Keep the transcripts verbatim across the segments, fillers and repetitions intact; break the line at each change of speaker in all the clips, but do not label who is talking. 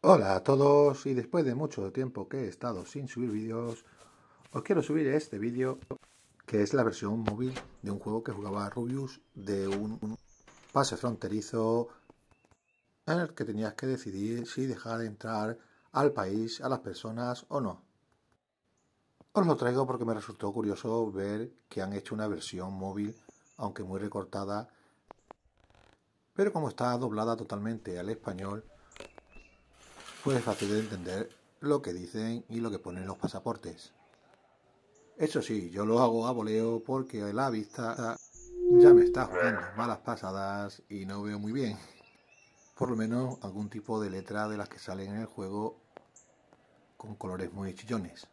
Hola a todos, y después de mucho tiempo que he estado sin subir vídeos, os quiero subir este vídeo que es la versión móvil de un juego que jugaba Rubius, de un pase fronterizo en el que tenías que decidir si dejar de entrar al país a las personas o no. Os lo traigo porque me resultó curioso ver que han hecho una versión móvil, aunque muy recortada, pero como está doblada totalmente al español, pues es fácil de entender lo que dicen y lo que ponen en los pasaportes. Eso sí, yo lo hago a voleo porque la vista ya me está jugando malas pasadas y no veo muy bien. Por lo menos algún tipo de letra de las que salen en el juego con colores muy chillones.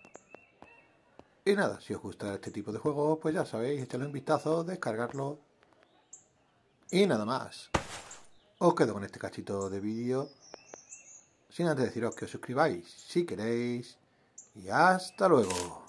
Y nada, si os gusta este tipo de juegos, pues ya sabéis, echadle un vistazo, descargarlo. Y nada más. Os quedo con este cachito de vídeo, sin antes deciros que os suscribáis si queréis. Y hasta luego.